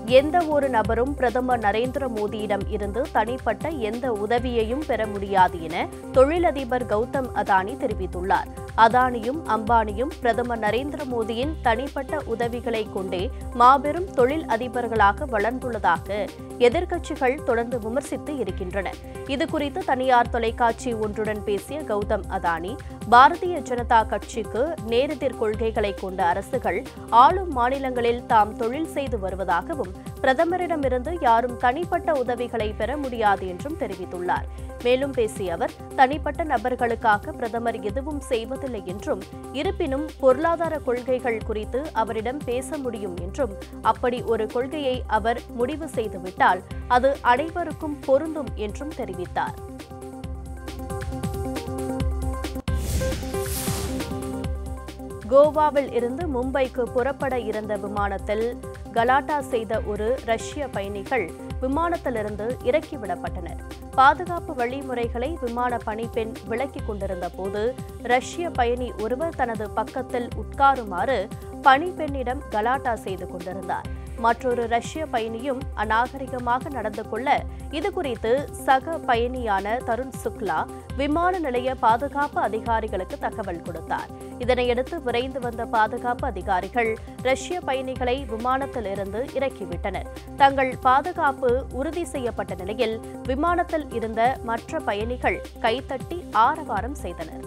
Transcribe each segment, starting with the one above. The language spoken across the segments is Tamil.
எந்த ஒரு நபரும் பிரதமர் நரேந்திர மோடியிடம் இருந்து தனிப்பட்ட எந்த உதவியையும் பெற முடியாது என தொழிலதிபர் கௌதம் அதானி தெரிவித்துள்ளார். அதானியும் அம்பானியும் பிரதமர் நரேந்திர மோடியின் தனிப்பட்ட உதவிகளை கொண்டே மாபெரும் தொழில் அதிபர்களாக வளர்ந்துள்ளதாக எதிர்க்கட்சிகள் தொடர்ந்து விமர்சித்து இருக்கின்றன. இதுகுறித்து தனியார் தொலைக்காட்சி ஒன்றுடன் பேசிய கௌதம் அதானி, பாரதிய ஜனதா கட்சிக்கு நேரெதிர் கொள்கைகளை கொண்ட அரசுகள் ஆளும் மாநிலங்களில் தாம் தொழில் செய்து வருவதாகவும் பிரதமரிடமிருந்து யாரும் தனிப்பட்ட உதவிகளை பெற முடியாது என்றும் தெரிவித்துள்ளார். மேலும் பேசிய அவர், தனிப்பட்ட நபர்களுக்காக பிரதமர் எதுவும் செய்வதில்லை என்றும், இருப்பினும் பொருளாதார கொள்கைகள் குறித்து அவரிடம் பேச முடியும் என்றும், அப்படி ஒரு கொள்கையை அவர் முடிவு செய்துவிட்டால் அது அனைவருக்கும் பொருந்தும் என்றும் தெரிவித்தார். கோவாவில் இருந்து மும்பைக்கு புறப்பட இருந்த விமானத்தில் கலாட்டா செய்த ஒரு ரஷ்ய பயணிகள் விமானத்திலிருந்து இறக்கிவிடப்பட்டனர். பாதுகாப்பு வழிமுறைகளை விமான பணிப்பெண் விளக்கிக் கொண்டிருந்த போது ரஷ்ய பயணி ஒருவர் தனது பக்கத்தில் உட்காருமாறு பணிப்பெண்ணிடம் கலாட்டா செய்து கொண்டிருந்தார். மற்றொரு ரஷ்ய பயணியும் அநாகரிகமாக நடந்து கொள்ள இதுகுறித்து சக பயணியான தருண் சுக்லா விமான நிலைய பாதுகாப்பு அதிகாரிகளுக்கு தகவல் கொடுத்தார். இதனையடுத்து விரைந்து வந்த பாதுகாப்பு அதிகாரிகள் ரஷ்ய பயணிகளை விமானத்திலிருந்து இறக்கிவிட்டனர். தங்கள் பாதுகாப்பு உறுதி செய்யப்பட்ட நிலையில் விமானத்தில் இருந்த மற்ற பயணிகள் கைதட்டி ஆரவாரம் செய்தனர்.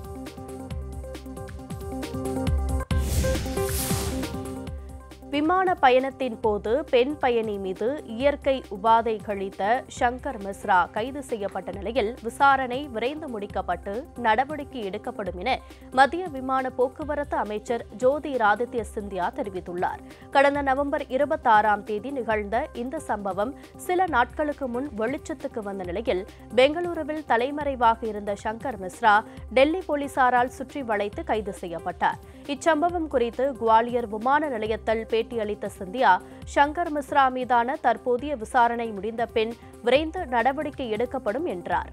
விமான பயணத்தின் போது பெண் பயணி மீது இயற்கை உபாதை கழித்த சங்கர் மிஸ்ரா கைது செய்யப்பட்ட நிலையில் விசாரணை விரைந்து முடிக்கப்பட்டு நடவடிக்கை எடுக்கப்படும் என மத்திய விமான போக்குவரத்து அமைச்சர் ஜோதிராதித்ய சிந்தியா தெரிவித்துள்ளார். கடந்த நவம்பர் 26ஆம் தேதி நிகழ்ந்த இந்த சம்பவம் சில நாட்களுக்கு முன் வெளிச்சத்துக்கு வந்த நிலையில் பெங்களூருவில் தலைமறைவாக இருந்த சங்கர் மிஸ்ரா டெல்லி போலீசாரால் சுற்றி வளைத்து கைது செய்யப்பட்டார். இச்சம்பவம் குறித்து குவாலியர் விமான நிலையத்தில் பேட்டியளித்த சிந்தியா, சங்கர் மிஸ்ரா மீதான தற்போதைய விசாரணை முடிந்த பின் விரைந்து நடவடிக்கை எடுக்கப்படும் என்றார்.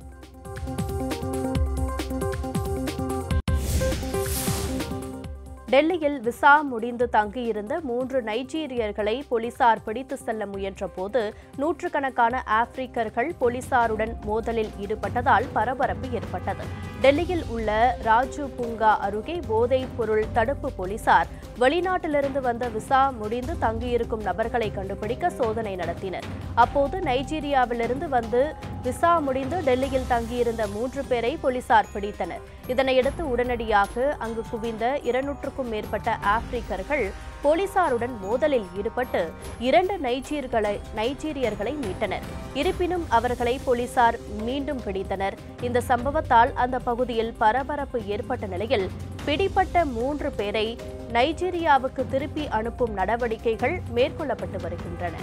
டெல்லியில் விசா முடிந்து தங்கியிருந்த 3 நைஜீரியர்களை போலீசார் பிடித்து செல்ல முயன்றபோது நூற்றுக்கணக்கான ஆப்பிரிக்கர்கள் போலீசாருடன் மோதலில் ஈடுபட்டதால் பரபரப்பு ஏற்பட்டது. டெல்லியில் உள்ள ராஜு பூங்கா அருகே போதைப் பொருள் தடுப்பு போலீசார் வெளிநாட்டிலிருந்து வந்த விசா முடிந்து தங்கியிருக்கும் நபர்களை கண்டுபிடிக்க சோதனை நடத்தினர். அப்போது நைஜீரியாவிலிருந்து வந்து விசா முடிந்து டெல்லியில் தங்கியிருந்த 3 பேரை போலீசார் பிடித்தனர். இதனையடுத்து உடனடியாக அங்கு குவிந்த 200க்கும் மேற்பட்ட ஆப்பிரிக்கர்கள் போலீசாருடன் மோதலில் ஈடுபட்டு 2 நைஜீரியர்களை மீட்டனர். இருப்பினும் அவர்களை போலீசார் மீண்டும் பிடித்தனர். இந்த சம்பவத்தால் அந்த பகுதியில் பரபரப்பு ஏற்பட்ட நிலையில் பிடிப்பட்ட 3 பேரை நைஜீரியாவுக்கு திருப்பி அனுப்பும் நடவடிக்கைகள் மேற்கொள்ளப்பட்டு வருகின்றன.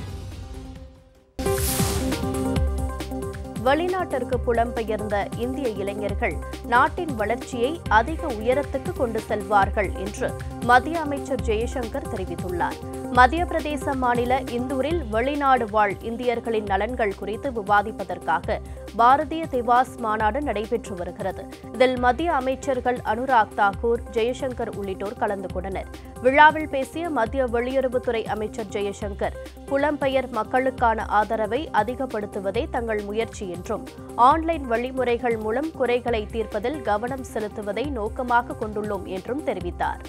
வெளிநாட்டிற்கு புலம்பெயர்ந்த இந்திய இளைஞர்கள் நாட்டின் வளர்ச்சியை அதிக உயரத்துக்கு கொண்டு செல்வார்கள் என்று மத்திய அமைச்சர் ஜெய்சங்கர் தெரிவித்துள்ளார். மத்திய பிரதேச மாநில இந்தூரில் வெளிநாடு வாழ் இந்தியர்களின் நலன்கள் குறித்து விவாதிப்பதற்காக பாரதிய திவாஸ் மாநாடு நடைபெற்று வருகிறது. இதில் மத்திய அமைச்சர்கள் அனுராக் தாக்கூர், ஜெய்சங்கர் உள்ளிட்டோர் கலந்து கொண்டனர். விழாவில் பேசிய மத்திய வெளியுறவுத்துறை அமைச்சர் ஜெய்சங்கர், புலம்பெயர் மக்களுக்கான ஆதரவை அதிகப்படுத்துவதே தங்கள் முயற்சி என்றும், ஆன்லைன் வழிமுறைகள் மூலம் குறைகளை தீர்ப்பதில் கவனம் செலுத்துவதை நோக்கமாக கொண்டுள்ளோம் என்றும் தெரிவித்தார்.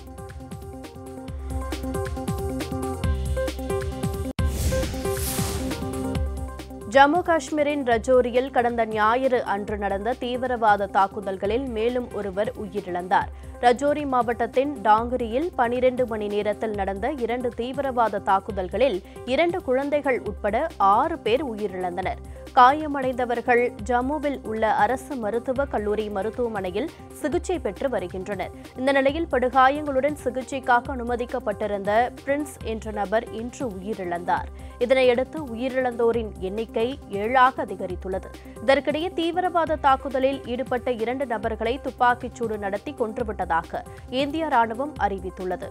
ஜம்மு காஷ்மீரின் ரஜோரியில் கடந்த ஞாயிறு அன்று நடந்த தீவிரவாத தாக்குதல்களில் மேலும் ஒருவர் உயிரிழந்தார். ரஜோரி மாவட்டத்தின் டாங்கரியில் 12 மணி நேரத்தில் நடந்த 2 தீவிரவாத தாக்குதல்களில் 2 குழந்தைகள் உட்பட 6 பேர் உயிரிழந்தனர். காயமடைந்தவர்கள் ஜம்முவில் உள்ள அரசு மருத்துவக் கல்லூரி மருத்துவமனையில் சிகிச்சை பெற்று வருகின்றனர். இந்த நிலையில் படுகாயங்களுடன் சிகிச்சைக்காக அனுமதிக்கப்பட்டிருந்த பிரின்ஸ் என்ற நபர் இன்று உயிரிழந்தார். இதனையடுத்து உயிரிழந்தோரின் எண்ணிக்கை 7ஆக அதிகரித்துள்ளது. இதற்கிடையே தீவிரவாத தாக்குதலில் ஈடுபட்ட 2 நபர்களை துப்பாக்கிச்சூடு நடத்தி கொன்றுவிட்டதாக இந்திய ராணுவம் அறிவித்துள்ளது.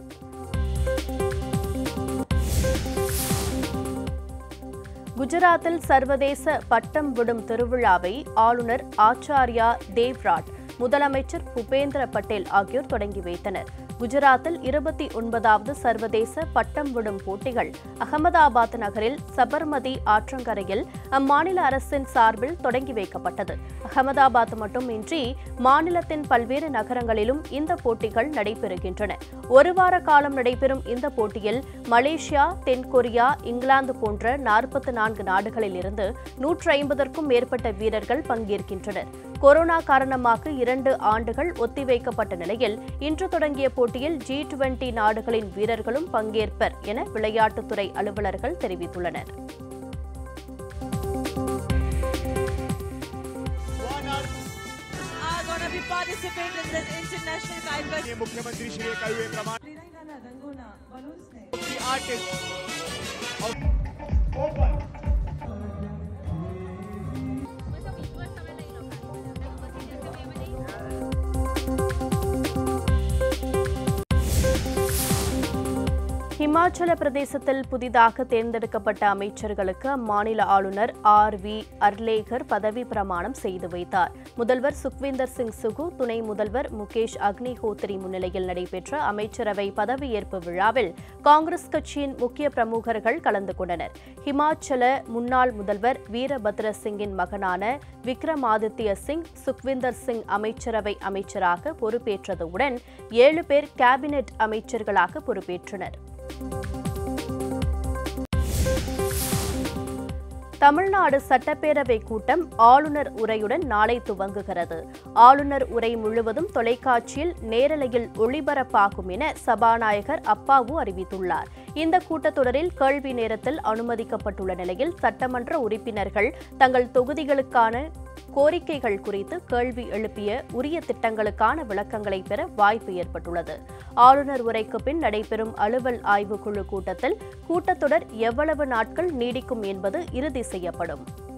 குஜராத்தில் சர்வதேச பட்டம் விடும் திருவிழாவை ஆளுநர் ஆச்சார்யா தேவ்ராட், முதலமைச்சர் பூபேந்திர பட்டேல் ஆகியோர் தொடங்கி வைத்தனர். குஜராத்தில் 29வது சர்வதேச பட்டம் விடும் போட்டிகள் அகமதாபாத் நகரில் சபர்மதி ஆற்றங்கரையில் அம்மாநில அரசின் சார்பில் தொடங்கி வைக்கப்பட்டது. அகமதாபாத் மட்டுமின்றி மாநிலத்தின் பல்வேறு நகரங்களிலும் இந்த போட்டிகள் நடைபெறுகின்றன. ஒரு வார காலம் நடைபெறும் இந்த போட்டியில் மலேசியா, தென்கொரியா, இங்கிலாந்து போன்ற 44 நாடுகளில் இருந்து 150க்கும் மேற்பட்ட வீரர்கள் பங்கேற்கின்றனர். கொரோனா காரணமாக 2 ஆண்டுகள் ஒத்திவைக்கப்பட்ட நிலையில் இன்று தொடங்கிய போட்டியில் G20 நாடுகளின் வீரர்களும் பங்கேற்பர் என விளையாட்டுத்துறை அலுவலர்கள் தெரிவித்துள்ளனர். Participate in this international Jaya Plus. मुख्यमंत्री श्री कलवे प्रमाण ஹிமாச்சல பிரதேசத்தில் புதிதாக தேர்ந்தெடுக்கப்பட்ட அமைச்சர்களுக்கு அம்மாநில ஆளுநர் RV அர்லேகர் பதவி பிரமாணம் செய்து வைத்தார். முதல்வர் சுக்விந்தர் சிங் சுகு, துணை முதல்வர் முகேஷ் அக்னிஹோத்ரி முன்னிலையில் நடைபெற்ற அமைச்சரவை பதவியேற்பு விழாவில் காங்கிரஸ் கட்சியின் முக்கிய பிரமுகர்கள் கலந்து கொண்டனர். ஹிமாச்சல முன்னாள் முதல்வர் வீரபத்ர சிங்கின் மகனான விக்ரமாதித்ய சிங் சுக்விந்தர் சிங் அமைச்சரவை அமைச்சராக பொறுப்பேற்றதுடன் 7 பேர் கேபினெட் அமைச்சர்களாக பொறுப்பேற்றனர். தமிழ்நாடு சட்டப்பேரவை கூட்டம் ஆளுநர் உரையுடன் நாளை துவங்குகிறது. ஆளுநர் உரை முழுவதும் தொலைக்காட்சியில் நேரலையில் ஒளிபரப்பாகும் என சபாநாயகர் அப்பாவு அறிவித்துள்ளார். இந்த கூட்டத்தொடரில் கேள்வி நேரத்தில் அனுமதிக்கப்பட்டுள்ள நிலையில் சட்டமன்ற உறுப்பினர்கள் தங்கள் தொகுதிகளுக்கான கோரிக்கைகள் குறித்து கேள்வி எழுப்பிய உரிய திட்டங்களுக்கான விளக்கங்களை பெற வாய்ப்பு ஏற்பட்டுள்ளது. ஆளுநர் உரைக்கு பின் நடைபெறும் அலுவல் ஆய்வுக்குழு கூட்டத்தில் கூட்டத்தொடர் எவ்வளவு நாட்கள் நீடிக்கும் என்பது இறுதி செய்யப்படும்.